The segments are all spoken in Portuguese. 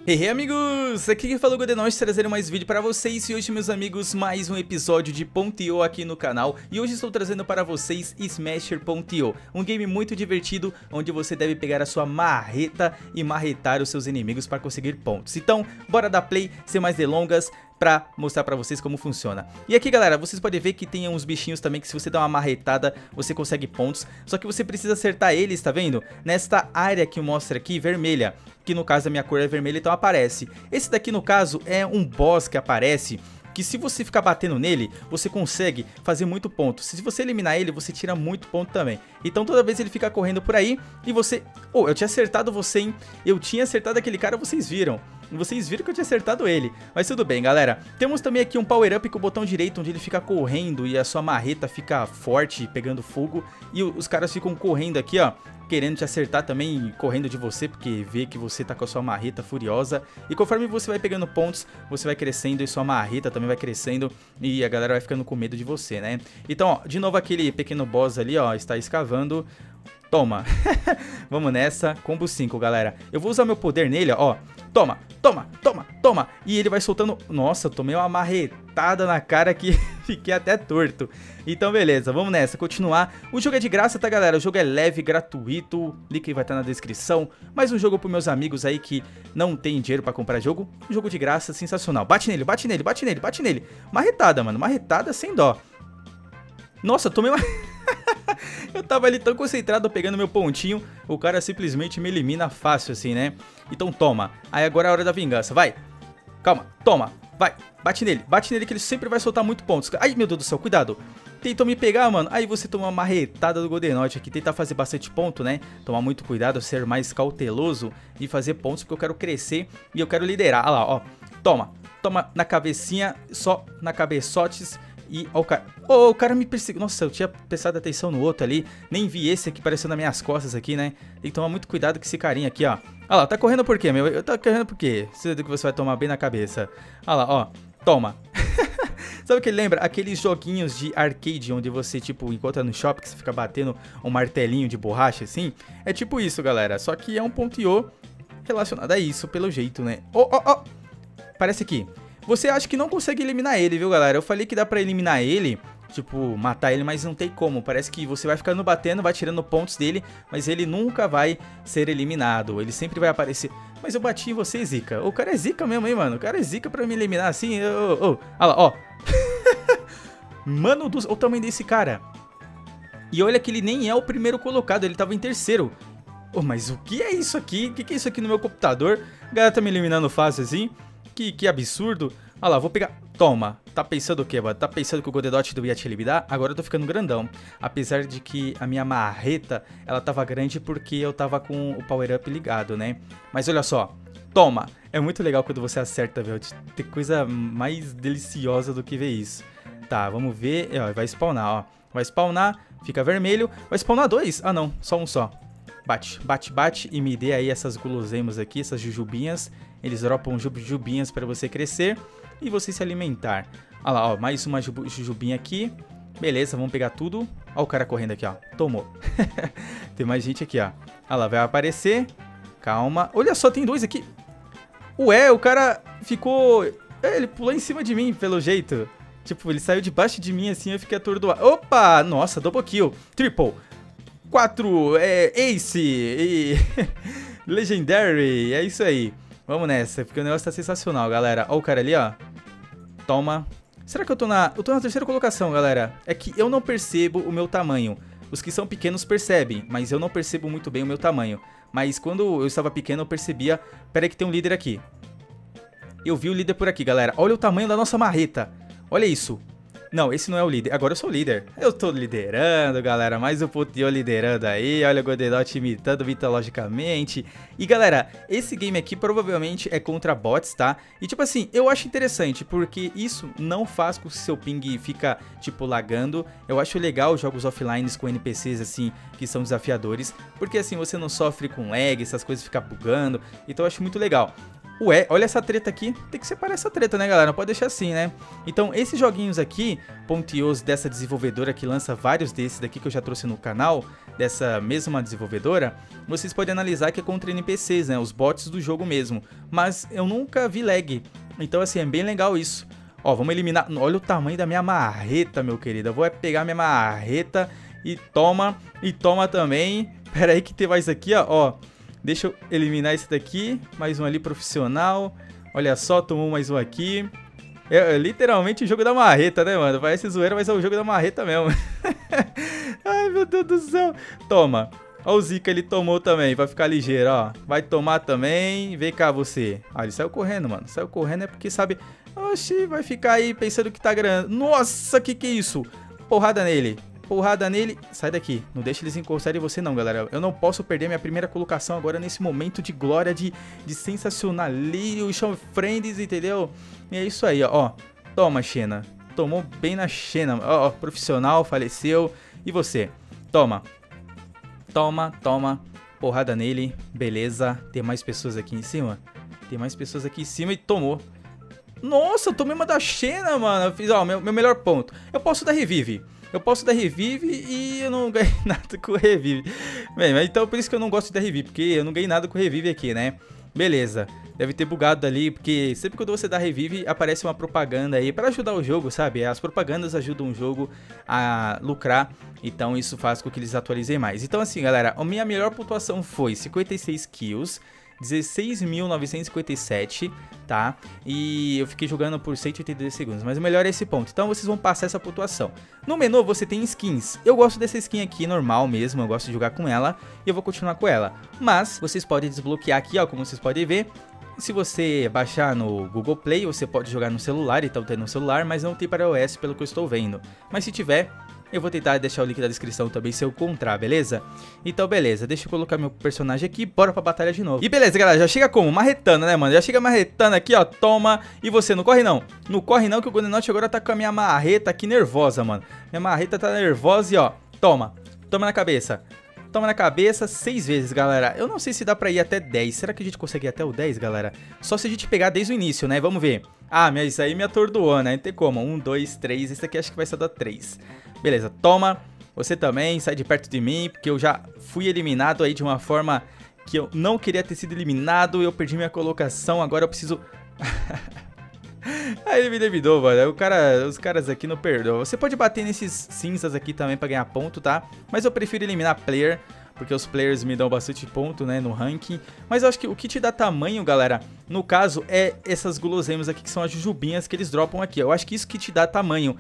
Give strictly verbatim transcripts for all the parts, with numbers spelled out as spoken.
Hey, hey amigos, aqui que fala o Godenote trazendo mais vídeo para vocês. E hoje, meus amigos, mais um episódio de Ponto aqui no canal. E hoje estou trazendo para vocês Smasher ponto io, um game muito divertido onde você deve pegar a sua marreta e marretar os seus inimigos para conseguir pontos. Então, bora dar play, sem mais delongas, pra mostrar pra vocês como funciona. E aqui, galera, vocês podem ver que tem uns bichinhos também que se você dá uma marretada, você consegue pontos. Só que você precisa acertar eles, tá vendo? Nesta área que mostra aqui, vermelha, que no caso a minha cor é vermelha, então aparece. Esse daqui, no caso, é um boss que aparece, que se você ficar batendo nele, você consegue fazer muito ponto. Se você eliminar ele, você tira muito ponto também. Então toda vez ele fica correndo por aí e você... Oh, eu tinha acertado você, hein? Eu tinha acertado aquele cara, vocês viram. Vocês viram que eu tinha acertado ele. Mas tudo bem, galera. Temos também aqui um power up com o botão direito, onde ele fica correndo e a sua marreta fica forte, pegando fogo. E os caras ficam correndo aqui, ó, querendo te acertar também, correndo de você, porque vê que você tá com a sua marreta furiosa. E conforme você vai pegando pontos, você vai crescendo e sua marreta também vai crescendo. E a galera vai ficando com medo de você, né? Então, ó, de novo aquele pequeno boss ali, ó, está escavando. Toma. Vamos nessa. Combo cinco, galera. Eu vou usar meu poder nele, ó. Toma, toma, toma, toma. E ele vai soltando... Nossa, eu tomei uma marretada na cara que fiquei até torto. Então, beleza, vamos nessa, continuar. O jogo é de graça, tá, galera? O jogo é leve, gratuito. O link vai estar na descrição. Mais um jogo pros meus amigos aí que não tem dinheiro pra comprar jogo. Um jogo de graça, sensacional. Bate nele, bate nele, bate nele, bate nele. Marretada, mano, marretada sem dó. Nossa, eu tomei uma... Eu tava ali tão concentrado pegando meu pontinho, o cara simplesmente me elimina fácil assim, né? Então toma, aí agora é a hora da vingança, vai. Calma, toma, vai, bate nele, bate nele que ele sempre vai soltar muito pontos. Ai, meu Deus do céu, cuidado. Tentou me pegar, mano, aí você toma uma marretada do Godenote aqui, tentar fazer bastante ponto, né? Tomar muito cuidado, ser mais cauteloso e fazer pontos, porque eu quero crescer e eu quero liderar. Olha lá, ó, toma, toma na cabecinha, só na cabeçotes. E ó, o cara, oh, o cara me perseguiu. Nossa, eu tinha prestado atenção no outro ali. Nem vi esse aqui aparecendo nas minhas costas aqui, né? Tem que tomar muito cuidado com esse carinha aqui, ó. Olha lá, tá correndo por quê, meu? Eu tô correndo por quê? Certeza que você vai tomar bem na cabeça. Olha lá, ó. Toma. Sabe o que lembra? Aqueles joguinhos de arcade onde você, tipo, encontra no shopping que você fica batendo um martelinho de borracha, assim? É tipo isso, galera. Só que é um ponto io relacionado a isso, pelo jeito, né? Ó, ó, ó. Parece aqui. Você acha que não consegue eliminar ele, viu, galera? Eu falei que dá pra eliminar ele, tipo, matar ele, mas não tem como. Parece que você vai ficando batendo, vai tirando pontos dele, mas ele nunca vai ser eliminado. Ele sempre vai aparecer. Mas eu bati em você, Zica. O cara é Zica mesmo, hein, mano? O cara é Zica pra me eliminar assim. Oh, oh. Olha lá, ó. Mano, do... olha o tamanho desse cara. E olha que ele nem é o primeiro colocado, ele tava em terceiro. Oh, mas o que é isso aqui? O que, que é isso aqui no meu computador? A galera tá me eliminando fácil assim. Que, que absurdo. Olha lá, vou pegar... Toma. Tá pensando o quê, mano? Tá pensando que o Godenote não ia te eliminar? Agora eu tô ficando grandão. Apesar de que a minha marreta, ela tava grande porque eu tava com o power up ligado, né? Mas olha só. Toma. É muito legal quando você acerta, velho. Tem coisa mais deliciosa do que ver isso. Tá, vamos ver. Ó, vai spawnar, ó. Vai spawnar, fica vermelho. Vai spawnar dois? Ah, não. Só um só. Bate, bate, bate e me dê aí essas guloseimas aqui, essas jujubinhas. Eles dropam jujubinhas para você crescer e você se alimentar. Olha lá, ó, mais uma jujubinha aqui. Beleza, vamos pegar tudo. Ó o cara correndo aqui, ó. Tomou. Tem mais gente aqui, ó. Olha lá, vai aparecer. Calma. Olha só, tem dois aqui. Ué, o cara ficou... É, ele pulou em cima de mim, pelo jeito. Tipo, ele saiu debaixo de mim assim, eu fiquei atordoado. Opa! Nossa, double kill. Triple. Quatro. É, ace. E... Legendary. É isso aí. Vamos nessa, porque o negócio tá sensacional, galera. Ó o cara ali, ó. Toma. Será que eu tô na... Eu tô na terceira colocação, galera. É que eu não percebo o meu tamanho. Os que são pequenos percebem, mas eu não percebo muito bem o meu tamanho. Mas quando eu estava pequeno, eu percebia... Pera aí que tem um líder aqui. Eu vi o líder por aqui, galera. Olha o tamanho da nossa marreta. Olha isso. Não, esse não é o líder. Agora eu sou o líder. Eu tô liderando, galera. Mais um ponto io liderando aí. Olha o Godenote imitando mitologicamente. E, galera, esse game aqui provavelmente é contra bots, tá? E, tipo assim, eu acho interessante, porque isso não faz com que o seu ping fica, tipo, lagando. Eu acho legal jogos offline com N P Cs, assim, que são desafiadores. Porque, assim, você não sofre com lag, essas coisas ficam bugando. Então, eu acho muito legal. Ué, olha essa treta aqui. Tem que separar essa treta, né, galera? Não pode deixar assim, né? Então, esses joguinhos aqui, pontios dessa desenvolvedora que lança vários desses daqui que eu já trouxe no canal, dessa mesma desenvolvedora, vocês podem analisar que é contra N P Cs, né? Os bots do jogo mesmo. Mas eu nunca vi lag. Então, assim, é bem legal isso. Ó, vamos eliminar... Olha o tamanho da minha marreta, meu querido. Eu vou pegar minha marreta e toma. E toma também. Pera aí que tem mais aqui, ó. Ó. Deixa eu eliminar esse daqui. Mais um ali profissional. Olha só, tomou mais um aqui. É, é literalmente o jogo da marreta, né, mano? Parece zoeira, mas é o jogo da marreta mesmo. Ai, meu Deus do céu. Toma. Ó o Zika, ele tomou também. Vai ficar ligeiro, ó. Vai tomar também. Vem cá, você. Ah, ele saiu correndo, mano. Saiu correndo é porque, sabe... Oxi, vai ficar aí pensando que tá ganhando. Nossa, que que é isso? Porrada nele. Porrada nele, sai daqui, não deixa eles encostarem em você não, galera. Eu não posso perder minha primeira colocação agora nesse momento de glória, de, de sensacionalismo, friends, entendeu? E é isso aí, ó, ó. Toma, Xena, tomou bem na Xena, ó, ó, profissional, faleceu. E você? Toma, toma, toma, porrada nele, beleza. Tem mais pessoas aqui em cima? Tem mais pessoas aqui em cima e tomou. Nossa, eu tomei uma da Xena, mano. Eu fiz, ó, meu, meu melhor ponto. Eu posso dar revive. Eu posso dar revive e eu não ganhei nada com o revive. Bem, mas então por isso que eu não gosto de dar revive, porque eu não ganhei nada com o revive aqui, né? Beleza, deve ter bugado ali, porque sempre quando você dá revive aparece uma propaganda aí pra ajudar o jogo, sabe? As propagandas ajudam o jogo a lucrar, então isso faz com que eles atualizem mais. Então assim, galera, a minha melhor pontuação foi cinquenta e seis kills, dezesseis mil novecentos e cinquenta e sete, tá? E eu fiquei jogando por cento e oitenta e dois segundos, mas o melhor é esse ponto. Então vocês vão passar essa pontuação. No menu você tem skins. Eu gosto dessa skin aqui, normal mesmo, eu gosto de jogar com ela e eu vou continuar com ela. Mas vocês podem desbloquear aqui, ó, como vocês podem ver. Se você baixar no Google Play, você pode jogar no celular, então tem no celular, mas não tem para iOS pelo que eu estou vendo. Mas se tiver... eu vou tentar deixar o link da descrição também se eu encontrar, beleza? Então, beleza, deixa eu colocar meu personagem aqui, bora pra batalha de novo. E beleza, galera, já chega como? Marretando, né, mano? Já chega marretando aqui, ó, toma. E você, não corre não. Não corre não, que o Godenot agora tá com a minha marreta aqui nervosa, mano. Minha marreta tá nervosa e, ó, toma. Toma na cabeça. Toma na cabeça seis vezes, galera. Eu não sei se dá pra ir até dez. Será que a gente consegue ir até o dez, galera? Só se a gente pegar desde o início, né? Vamos ver. Ah, mas isso aí me atordoou, né? Não tem como. Um, dois, três. Esse aqui acho que vai só dar três. Beleza, toma. Você também, sai de perto de mim, porque eu já fui eliminado aí de uma forma que eu não queria ter sido eliminado. Eu perdi minha colocação, agora eu preciso... Aí ele me eliminou, mano. O cara, os caras aqui não perdoam. Você pode bater nesses cinzas aqui também pra ganhar ponto, tá? Mas eu prefiro eliminar player, porque os players me dão bastante ponto, né, no ranking. Mas eu acho que o que te dá tamanho, galera, no caso, é essas guloseimas aqui, que são as jujubinhas que eles dropam aqui. Eu acho que isso que te dá tamanho.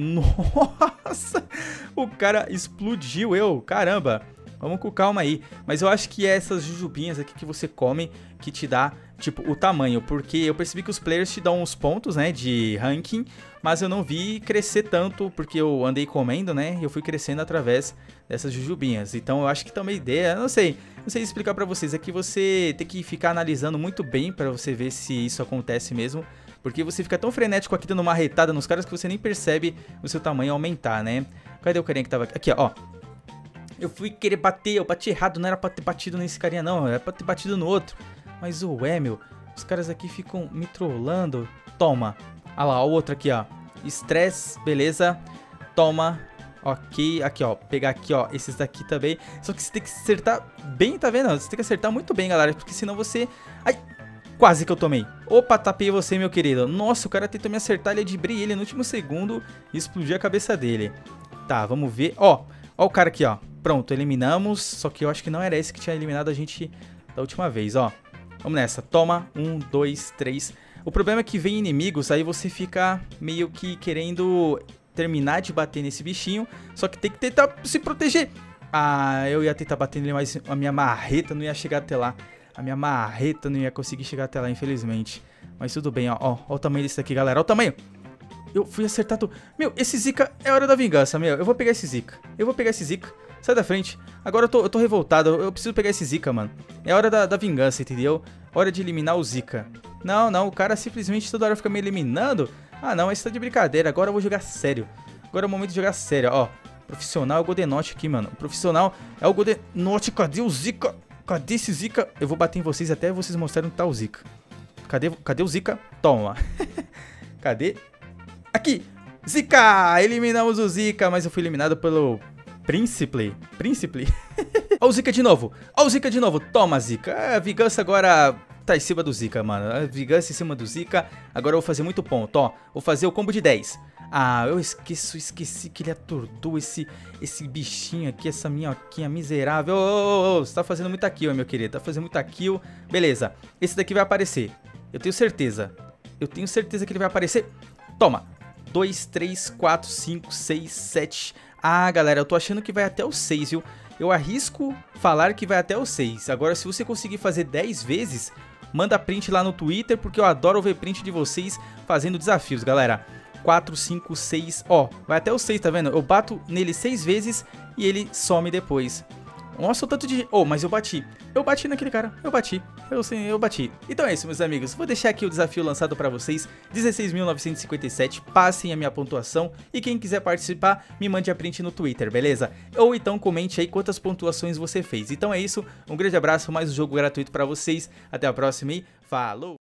Nossa! O cara explodiu eu, caramba! Vamos com calma aí. Mas eu acho que é essas jujubinhas aqui que você come que te dá, tipo, o tamanho. Porque eu percebi que os players te dão uns pontos, né, de ranking. Mas eu não vi crescer tanto, porque eu andei comendo, né, e eu fui crescendo através dessas jujubinhas. Então eu acho que também ideia, não sei, não sei explicar pra vocês. É que você tem que ficar analisando muito bem pra você ver se isso acontece mesmo. Porque você fica tão frenético aqui dando uma retada nos caras que você nem percebe o seu tamanho aumentar, né. Cadê o carinha que tava aqui? Aqui, ó. Eu fui querer bater, eu bati errado, não era pra ter batido nesse carinha não, era pra ter batido no outro. Mas ué, meu, os caras aqui ficam me trollando. Toma. Ah lá, o outro aqui, ó. Estresse, beleza. Toma. Ok, aqui, ó. Pegar aqui, ó, esses daqui também. Só que você tem que acertar bem, tá vendo? Você tem que acertar muito bem, galera, porque senão você... Ai, quase que eu tomei. Opa, tapei você, meu querido. Nossa, o cara tentou me acertar, ele adibrei ele no último segundo e explodi a cabeça dele. Tá, vamos ver. Ó, ó o cara aqui, ó. Pronto, eliminamos. Só que eu acho que não era esse que tinha eliminado a gente da última vez, ó. Vamos nessa. Toma. Um, dois, três. O problema é que vem inimigos, aí você fica meio que querendo terminar de bater nesse bichinho. Só que tem que tentar se proteger. Ah, eu ia tentar bater nele, mas a minha marreta não ia chegar até lá. A minha marreta não ia conseguir chegar até lá, infelizmente. Mas tudo bem, ó. Ó, ó o tamanho desse aqui, galera. Ó o tamanho. Eu fui acertar tudo. Meu, esse Zika é hora da vingança, meu. Eu vou pegar esse Zika. Eu vou pegar esse Zika. Sai da frente. Agora eu tô, eu tô revoltado. Eu, eu preciso pegar esse Zika, mano. É hora da, da vingança, entendeu? Hora de eliminar o Zika. Não, não. O cara simplesmente toda hora fica me eliminando. Ah, não. Esse tá de brincadeira. Agora eu vou jogar sério. Agora é o momento de jogar sério, ó. Profissional é o Godenot aqui, mano. O profissional é o Godenot. Cadê o Zika? Cadê esse Zika? Eu vou bater em vocês até vocês mostrarem onde tá o Zika. Cadê, cadê o Zika? Toma. Cadê? Aqui. Zika! Eliminamos o Zika, mas eu fui eliminado pelo Príncipe. Príncipe. Ó o Zika de novo. Ó o Zika de novo. Toma, Zika. A vingança agora tá em cima do Zika, mano. A vingança em cima do Zika. Agora eu vou fazer muito ponto, ó. Vou fazer o combo de dez. Ah, eu esqueço, esqueci que ele atordoou esse, esse bichinho aqui, essa minhoquinha miserável. Ô, ô, ô, você tá fazendo muita kill, meu querido. Tá fazendo muita kill. Beleza. Esse daqui vai aparecer. Eu tenho certeza. Eu tenho certeza que ele vai aparecer. Toma. dois, três, quatro, cinco, seis, sete. Ah, galera, eu tô achando que vai até o seis, viu? Eu arrisco falar que vai até o seis. Agora, se você conseguir fazer dez vezes, manda print lá no Twitter, porque eu adoro ver print de vocês fazendo desafios, galera. quatro, cinco, seis, ó, vai até o seis, tá vendo? Eu bato nele seis vezes e ele some depois. Nossa, o tanto de... Oh, mas eu bati. Eu bati naquele cara. Eu bati. Eu sim, eu bati. Então é isso, meus amigos. Vou deixar aqui o desafio lançado pra vocês. dezesseis mil novecentos e cinquenta e sete. Passem a minha pontuação. E quem quiser participar, me mande a print no Twitter, beleza? Ou então comente aí quantas pontuações você fez. Então é isso. Um grande abraço. Mais um jogo gratuito pra vocês. Até a próxima e falou!